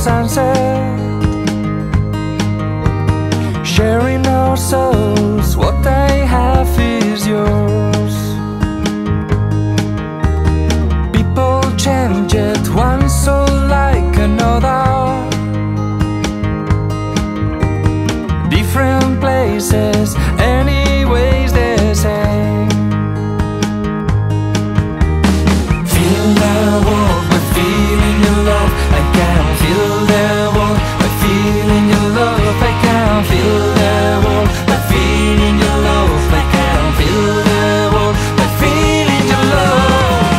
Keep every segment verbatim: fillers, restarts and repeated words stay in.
sunset, sharing our souls. What I have is yours. People change it, one soul like another. Different places, anyways the same. Feel the world by feeling your love. I can feel the world by feeling your love. I can feel the world by feeling your love. I can feel the world by feeling your love.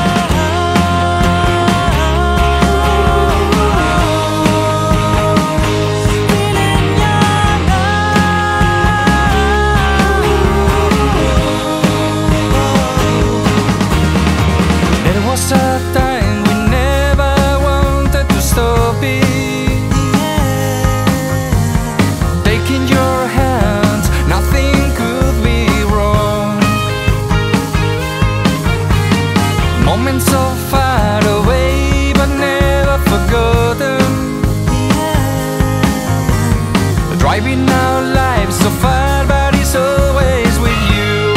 There was a time we never wanted to stop it. Taking your hands, nothing could be wrong. Moments so far away but never forgotten. Driving our lives so far but it's always with you.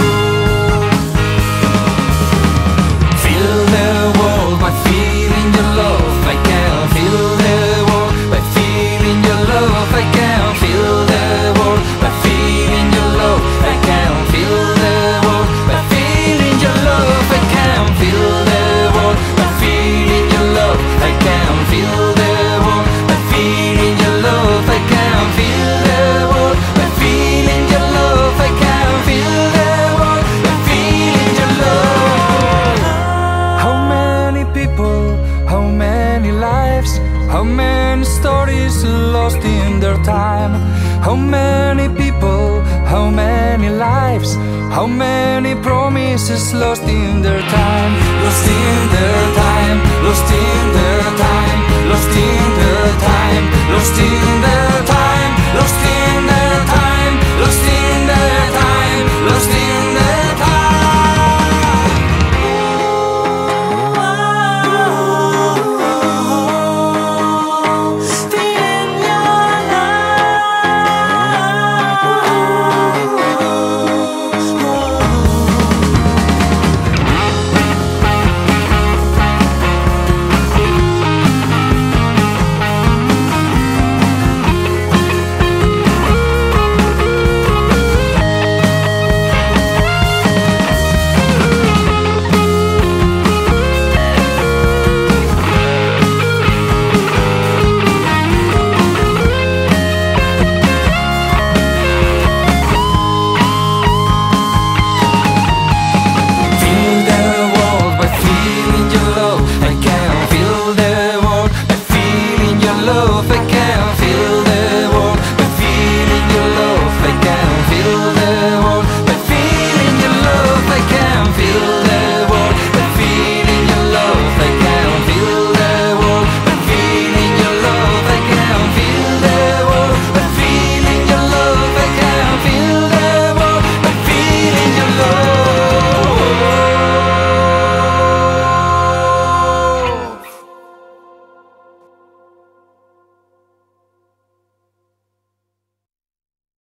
Feel the world by feeling your love. I can feel the world by feeling your love. I can feel the world by feeling your love. I can feel the world by feeling your love. I can feel the world by feeling your love. I can feel the world by feeling your love. I can feel the world by feeling your love. I can feel the world by feeling your love. How many people, how many lives, how many stories lost in their time? How many people, how many lives, how many promises lost in their time? Lost in their